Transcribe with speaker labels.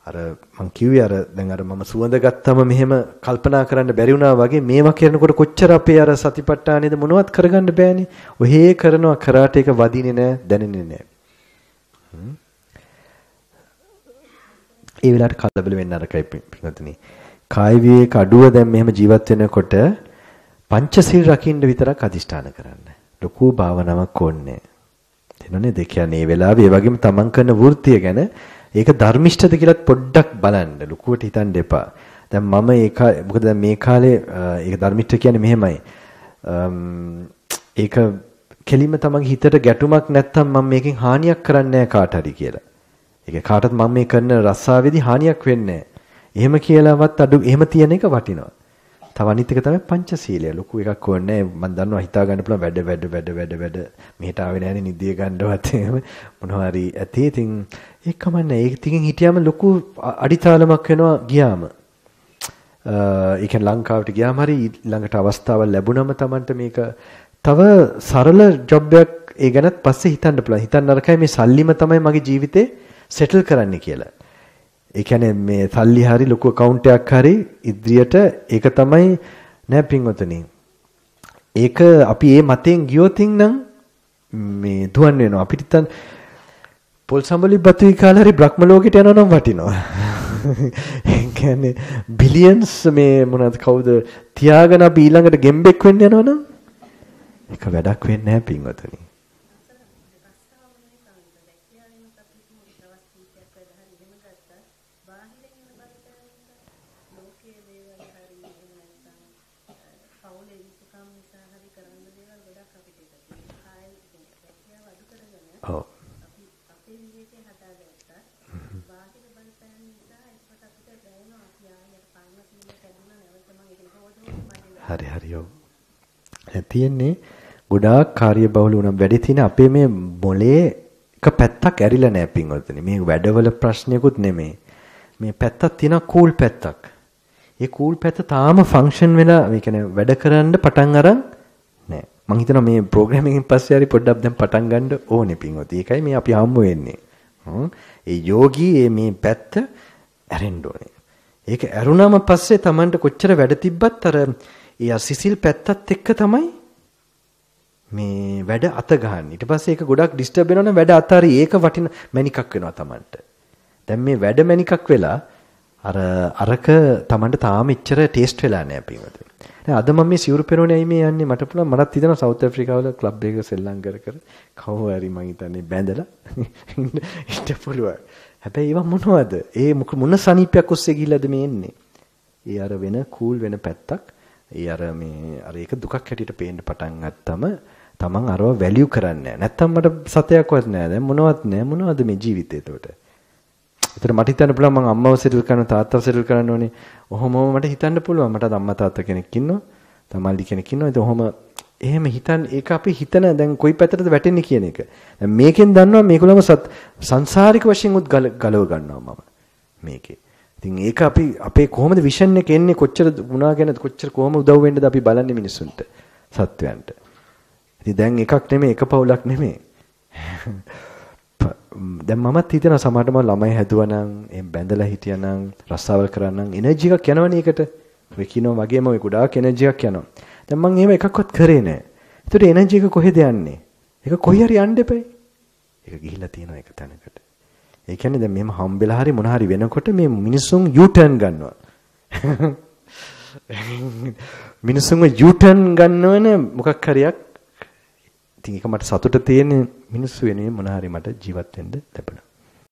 Speaker 1: අර මං කිව්වේ අර දැන් අර මම සුවඳ ගත්තම මෙහෙම කල්පනා කරන්න බැරි වුණා වගේ මේවා කරනකොට කොච්චර අපේ අර සතිපට්ඨානෙද මොනවත් කරගන්න බෑනේ. ඔහේ කරනවා කරාට ඒක වදින්නේ නැහැ, දැනෙන්නේ නැහැ. ඒ වෙලාවට කලබල වෙන්න අරකයි පිටුතුනි. කාය විවේක අඩුව දැන් මෙහෙම ජීවත් වෙනකොට පංචශීල රකින්න විතරක් අදිෂ්ඨාන කරන්න. ලොකු භාවනාවක් ඕනේ. තේරෙනවද? ඒ කියන්නේ මේ වෙලාවේ ඒ වගේම තමන් කරන වෘත්තිය ගැන ඒක ධර්මිෂ්ඨද කියලාත් පොඩ්ඩක් බලන්න. ලොකුවට හිතන්න එපා. දැන් මම මොකද දැන් මේ කාලේ ඒක ධර්මිෂ්ඨ කියන්නේ මෙහෙමයි. ඒක කෙලින්ම තමන්ගේ හිතට ගැටුමක් නැත්තම් මම මේකෙන් හානියක් කරන්නේ නැහැ කාට හරි කියලා. ඒක කාටත් මම මේ කරන රස්සාවේදී හානියක් වෙන්නේ නැහැ. එහෙම කියලාවත් අඩු එහෙම තියෙන එක වටිනවා. තව අනිත් එක තමයි පංචශීලය. ලොකු එකක් ඕනේ නැහැ. මම දන්නවා හිතා ගන්න පුළුවන් වැඩ මෙහෙට ආවේ නැහැනේ නිදිය ගන්නවත් එහෙම මොනවා හරි ඇති. ඉතින් ඒක කමන්නේ. ඒක ටිකෙන් හිටියාම ලොකු අඩිතාලමක් වෙනවා ගියාම. ඒ කියන්නේ ලංකාවට ගියාම හරි ළඟට අවස්ථාවක් ලැබුණම Tamanට මේක තව සරල ජොබ් එකක් ඒ ගැනත් පස්සේ හිතන්න පුළුවන්. හිතන්න අරකයි මේ සල්ලිම තමයි මගේ ජීවිතේ සෙටල් කරන්න කියලා. ඒ කියන්නේ මේ සල්ලි හරි ලොකු account එකක් හරි ඉදිරියට ඒක තමයි නෑ පින්වතුනි. ඒක අපි මේ මතෙන් ගියොත් නම් මේ දුවන් වෙනවා. අපිට තන් පොල් සම්බලි බතුයි කාලා හරි බ්‍රහ්ම ලෝකෙට යනවා නම් වටිනවා. ඒ කියන්නේ බිලියන්ස් මේ මොනවද කවුද තියාගෙන අපි ඊළඟට ගෙම්බෙක් වෙන්න යනවා නම් ඒක වැඩක් වෙන්නේ නැහැ පින්වතුනි. හරි ඔව්. තියෙන්නේ ගොඩාක් කාර්යබහුල වුණා වැඩි තියෙන අපේ මේ මොලේ එක පැත්තක් ඇරිලා නැහැ පින්වත්නි. මේ වැඩවල ප්‍රශ්නයකුත් නෙමෙයි. මේ පැත්තක් තියෙනවා කූල් පැත්තක්. ඒ කූල් පැත්ත තාම ෆන්ක්ෂන් වෙලා මේ කියන්නේ වැඩ කරන්න පටන් අරන් නැහැ. මම හිතනවා මේ ප්‍රෝග්‍රෑමින් එකෙන් පස්සේ හරි පොඩ්ඩක් දැන් පටන් ගන්න ඕනේ පින්වත්නි. ඒකයි මේ අපි හම්බ වෙන්නේ. ඒ යෝගී මේ පැත්ත ඇරෙන්න ඕනේ. ඒක ඇරුණාම පස්සේ Tamanට කොච්චර වැඩ තිබ්බත් අර ඒ සිසිල් පැත්තත් එක්ක තමයි මේ වැඩ අත ගන්න. ඊට පස්සේ ඒක ගොඩක් ඩිස්ටර්බ් වෙනවනම් වැඩ අතාරි ඒක වටින මැනිකක් වෙනවා Tamanට. දැන් මේ වැඩ මැනිකක් වෙලා අරක Tamanට තාම ඉච්චර ටේස්ට් වෙලා නැහැ පින්වතුනි. දැන් අද මම මේ සිවුරු පෙරෝනේ ඇයි මේ යන්නේ මට පුළුවන් මටත් හිතෙනවා සවුත් ඇෆ්‍රිකාවල ක්ලබ් එකක සෙල්ලම් කර කවුරු හරි මං හිතන්නේ බැඳලා ඉන්න පුළුවන්. හැබැයි ඒවා මොනවද? ඒ මොන සනීපයක් ඔස්සේ ගිහිල්ලාද මේ එන්නේ? ඒ අර වෙන කූල් වෙන පැත්තක්. ඒ අර ඒක දුකක් හැටියට පේන්න පටන් ගත්තම තමන් අරව වැලියු කරන්නේ නැහැ. නැත්තම් මට සතයක්වත් නැහැ. දැන් මොනවත් නැහැ. මොනවද මේ ජීවිතේ එතකොට? ඒතර මට හිතන්න පුළුවන් මං අම්මව සෙටල් කරනවා තාත්තව සෙටල් කරන්න ඕනේ. ඔහොමම මට හිතන්න පුළුවන්. මට අම්මා තාත්තා කෙනෙක් ඉන්නවා. තමන්ලි කෙනෙක් ඉන්නවා. ඉතින් ඔහොම එහෙම හිතන් ඒක අපි හිතන දැන් කොයි පැත්තටද වැටෙන්නේ කියන එක. දැන් මේකෙන් දන්නවා මේගොල්ලෝම සංසාරික වශයෙන් උත් ගලව ගන්නවා මම මේකේ. ඉතින් ඒක අපි අපේ කොහොමද විෂන් එක එන්නේ කොච්චර වුණා ගැනද කොච්චර කොහොම උදව් වෙන්නද අපි බලන්නේ මිනිස්සුන්ට සත්වයන්ට. ඉතින් දැන් එකක් නෙමෙයි එක පවුලක් නෙමෙයි. දැන් මමත් හිතනවා සමහරට මම ළමයි හැදුවනම් එහෙන් බැඳලා හිටියානම් රස්සාවල් කරානම් එනර්ජි එකක් යනවනේ ඒකට. ඔය කියනවා වගේම ඔය ගොඩාක් එනර්ජි එකක් යනවා. දැන් මම එහෙම එකක්වත් කරේ නැහැ. ඒතර එනර්ජි එක කොහෙද යන්නේ? ඒක කොයි හරි යන්න එපයි. ඒක ගිහිල්ලා තියෙනවා එක තැනකට. ඒ කියන්නේ දැන් මෙහෙම හම්බෙලා හරි මොන හරි වෙනකොට මේ මිනිස්සුන් U-turn ගන්නවා. මිනිස්සුන්ව U-turn ගන්නවනේ මොකක් හරියක්. ඉතින් ඒක මට සතුට තියෙන මිනිස්සු වෙනුවෙන් මොන හරි මට ජීවත් වෙන්න ලැබුණා.